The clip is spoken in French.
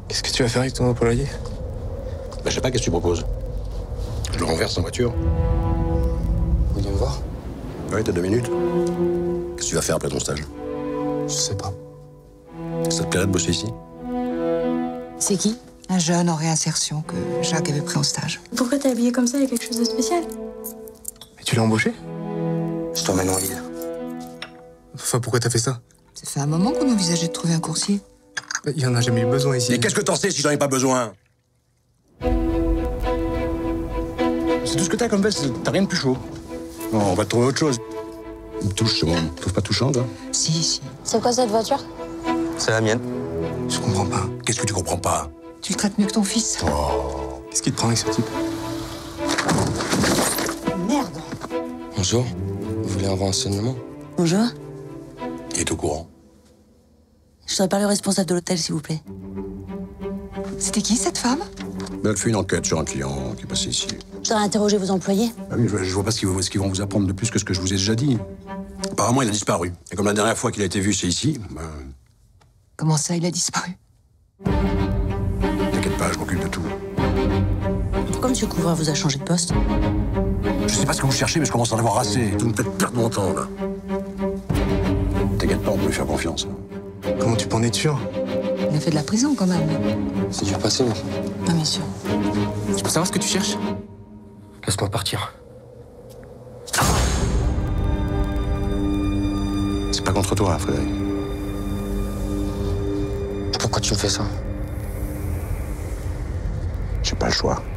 Qu'est-ce que tu vas faire avec ton employé? Je sais pas, qu'est-ce que tu proposes? Je le renverse en voiture. On vient me voir? Ouais, t'as 2 minutes. Qu'est-ce que tu vas faire après ton stage? Je sais pas. Ça te plairait de bosser ici? C'est qui? Un jeune en réinsertion que Jacques avait pris en stage. Pourquoi t'es habillée comme ça? Il y a quelque chose de spécial? Mais tu l'as embauché? Je t'emmène en ville. Enfin, pourquoi t'as fait ça? Ça fait un moment qu'on envisageait de trouver un coursier. Il y en a jamais eu besoin ici. Et qu'est-ce que t'en sais si j'en ai pas besoin? C'est tout ce que t'as comme veste, t'as rien de plus chaud. Bon, on va te trouver autre chose. Une touche, c'est bon. Tu trouves pas touchant, toi? Si. C'est quoi cette voiture? C'est la mienne. Je comprends pas. Qu'est-ce que tu comprends pas? Tu le traites mieux que ton fils. Qu'est-ce qui te prend avec ce type? Merde. Bonjour. Vous voulez un renseignement? Bonjour. Il est au courant. Je voudrais parler au responsable de l'hôtel, s'il vous plaît. C'était qui, cette femme? Elle fait une enquête sur un client qui est passé ici. Je voudrais interroger vos employés. Ah oui, je vois pas ce qu'ils vont vous apprendre de plus que ce que je vous ai déjà dit. Apparemment, il a disparu. Et comme la dernière fois qu'il a été vu, c'est ici, Comment ça, il a disparu? t'inquiète pas, je m'occupe de tout. Pourquoi M. Couvreur vous a changé de poste? Je sais pas ce que vous cherchez, mais je commence à en avoir assez. Vous me faites perdre mon temps, là. T'inquiète pas, on peut lui faire confiance. Comment tu peux en être sûr? Il a fait de la prison, quand même. C'est dur passé, mais... Non, bien sûr. Je peux savoir ce que tu cherches? Laisse-moi partir. C'est pas contre toi, Frédéric. Pourquoi tu me fais ça? J'ai pas le choix.